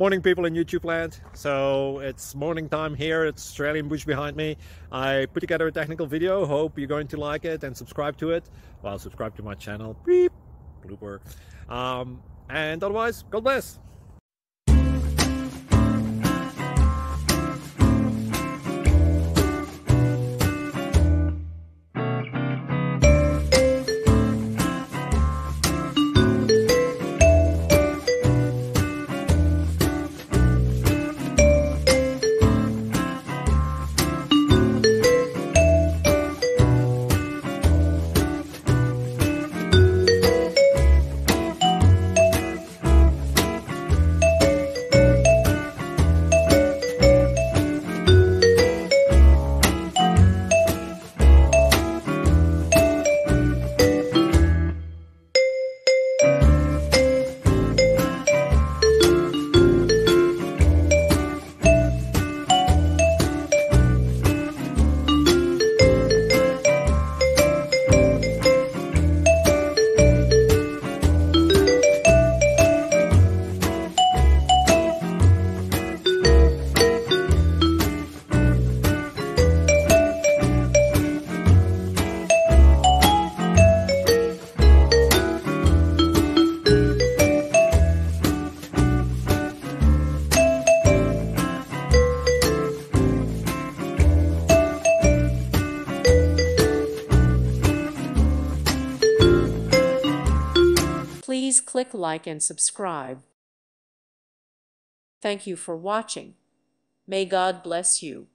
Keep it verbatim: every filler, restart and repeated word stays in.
Morning, people in YouTube land. So it's morning time here. It's Australian bush behind me. I put together a technical video. Hope you're going to like it and subscribe to it. Well, subscribe to my channel. Beep. Blooper. Um, and otherwise, God bless. Please click like and subscribe. Thank you for watching. May God bless you.